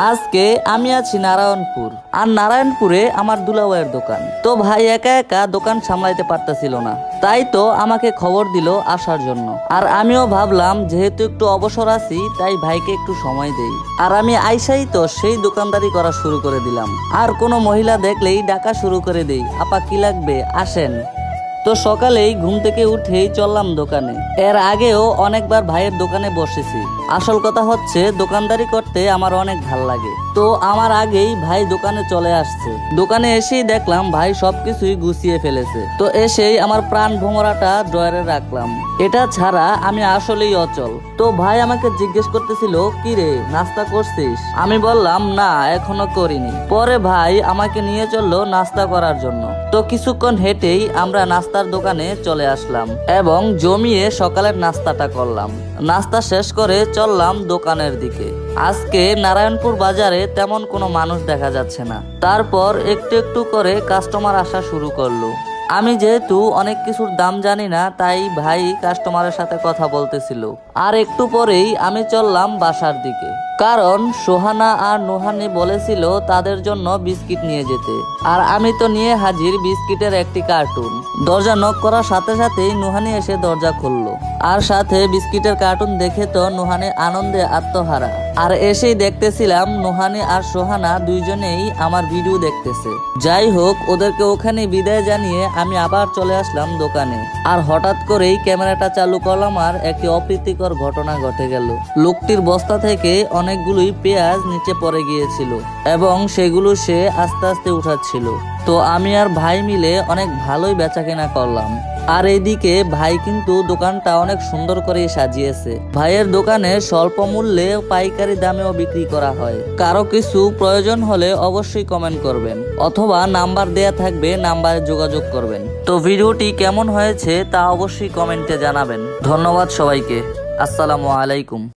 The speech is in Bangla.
আজকে আমি আছি নারায়ণপুর, আর নারায়ণপুরে আমার দুলাভাইয়ের দোকান। তো ভাই একা একা দোকান সামলাইতে পারতেছিল না, তাই তো আমাকে খবর দিল আসার জন্য। আর আমিও ভাবলাম যেহেতু একটু অবসর আছি তাই ভাইকে একটু সময় দেই। আর আমি আইসাই তো সেই দোকানদারি করা শুরু করে দিলাম। আর কোনো মহিলা দেখলেই ডাকা শুরু করে দেই, আপা কি লাগবে আসেন। তো সকালেই ঘুম থেকে উঠেই চললাম দোকানে। এর আগেও অনেকবার ভাইয়ের দোকানে বসেছি। আসল কথা হচ্ছে দোকানদারি করতে আমার অনেক ভাল লাগে। তো আমার আগেই ভাই দোকানে চলে আসছে। দোকানে এসেই দেখলাম ভাই সবকিছুই গুছিয়ে ফেলেছে। তো এসেই আমার প্রাণ ভোমরাটা ড্রয়ারে রাখলাম। এটা ছাড়া আমি আসলেই অচল। তো ভাই আমাকে জিজ্ঞেস করতেছিল, কি রে নাস্তা করছিস? আমি বললাম না এখনো করিনি। পরে ভাই আমাকে নিয়ে চললো নাস্তা করার জন্য। তো কিছুক্ষণ হেঁটেই আমরা নাস্তার দোকানে চলে আসলাম এবং জমিয়ে সকালের নাস্তাটা করলাম। নাস্তা শেষ করে চললাম দোকানের দিকে। আজকে নারায়ণপুর বাজারে তেমন কোনো মানুষ দেখা যাচ্ছে না। তারপর একটু একটু করে কাস্টমার আসা শুরু করলো। আমি যেহেতু অনেক কিছুর দাম জানি না, তাই ভাই কাস্টমারের সাথে কথা বলতেছিল। আর একটু পরেই আমি চললাম বাসার দিকে, কারণ সোহানা আর নুহানি বলেছিল তাদের জন্য বিস্কিট নিয়ে যেতে। আর আমি তো নিয়ে হাজির বিস্কিটের একটি কার্টুন। দরজা নক করার সাথে সাথেই নুহানি এসে দরজা খুললো। আর সাথে বিস্কিটের কার্টুন দেখে তো নুহানি আনন্দে আত্মহারা। আর এসেই দেখতেছিলাম নুহানি আর সোহানা দুইজনেই আমার ভিডিও দেখতেছে। যাই হোক, ওদেরকে ওখানে বিদায় জানিয়ে আমি আবার চলে আসলাম দোকানে। আর হঠাৎ করেই ক্যামেরাটা চালু করলাম আর একটি অপ্রীতিকর ঘটনা ঘটে গেল। লোকটির বস্তা থেকে অনেকগুলোই পেঁয়াজ নিচে পড়ে গিয়েছিল এবং সেগুলো সে আস্তে আস্তে উঠাচ্ছিল। তো আমি আর ভাই মিলে অনেক ভালোই বেচাকেনা করলাম। আর এইদিকে ভাই কিন্তু দোকানটা অনেক সুন্দর করে সাজিয়েছে। ভাইয়ের দোকানে স্বল্প মূল্যে পাইকারি দামেও বিক্রি করা হয়। কারো কিছু প্রয়োজন হলে অবশ্যই কমেন্ট করবেন, অথবা নাম্বার দেয়া থাকবে, নাম্বারে যোগাযোগ করবেন। তো ভিডিওটি কেমন হয়েছে তা অবশ্যই কমেন্টে জানাবেন। ধন্যবাদ সবাইকে। আসসালামু আলাইকুম।